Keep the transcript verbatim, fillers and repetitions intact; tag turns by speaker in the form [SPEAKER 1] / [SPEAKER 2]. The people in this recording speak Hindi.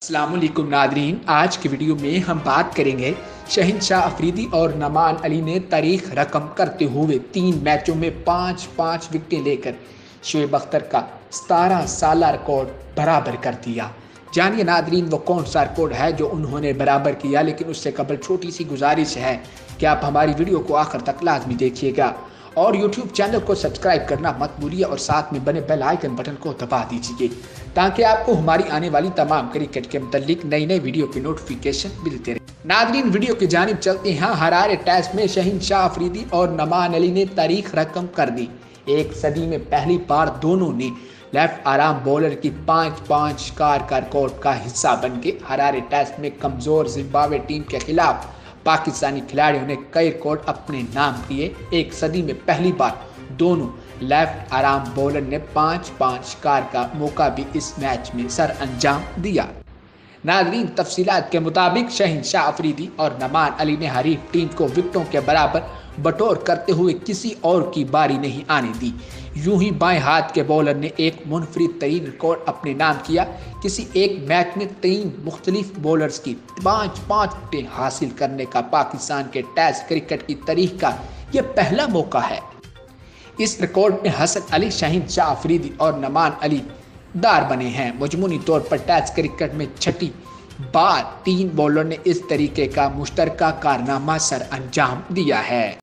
[SPEAKER 1] अस्सलामुअलैकुम नादरीन, आज की वीडियो में हम बात करेंगे शहंशाह अफरीदी और नमान अली ने तारीख रकम करते हुए तीन मैचों में पाँच पाँच विकेटें लेकर शोएब अख्तर का सतारह साल रिकॉर्ड बराबर कर दिया। जानिए नादरीन वो कौन सा रिकॉर्ड है जो उन्होंने बराबर किया, लेकिन उससे कबल छोटी सी गुजारिश है कि आप हमारी वीडियो को आखिर तक लाजमी देखिएगा और यूट्यूब चैनल को सब्सक्राइब करना मत भूलिए और साथ में बने बेल आइकन बटन को दबा दीजिए ताकि आपको हमारी आने वाली तमाम क्रिकेट के मुताल्लिक नई नई वीडियो की नोटिफिकेशन मिलते रहे। नादरीन वीडियो की जानिब चलते हैं। हरारे टेस्ट में शहंशाह अफरीदी और नमान अली ने तारीख रकम कर दी। एक सदी में पहली बार दोनों ने लेफ्ट आर्म बॉलर की पाँच पाँच कार का रिकॉर्ड का हिस्सा बन के हरारे टेस्ट में कमजोर जिम्बाब्वे टीम के खिलाफ पाकिस्तानी खिलाड़ियों ने कई रिकॉर्ड अपने नाम किए। एक सदी में पहली बार दोनों लेफ्ट आर्म बॉलर ने पाँच पाँच कार का मौका भी इस मैच में सर अंजाम दिया। नादरीन तफसीलात के मुताबिक शहंशाह अफरीदी और नमान अली ने हरीफ टीम को विकेटों के बराबर बटोर करते हुए किसी और की बारी नहीं आने दी। यूं ही बाएं हाथ के बॉलर ने एक मुनफरिद तरीन रिकॉर्ड अपने नाम किया। किसी एक मैच में तीन मुख्तलिफ बॉलर्स की पाँच पाँच विकेटें हासिल करने का पाकिस्तान के टेस्ट क्रिकेट की तारीख का यह पहला मौका है। इस रिकॉर्ड में हसन अली, शहंशाह अफरीदी और नमान अली दार बने हैं। मजमूनी तौर पर टेस्ट क्रिकेट में छठी बार तीन बॉलर ने इस तरीके का मुश्तरका कारनामा सर अंजाम दिया है।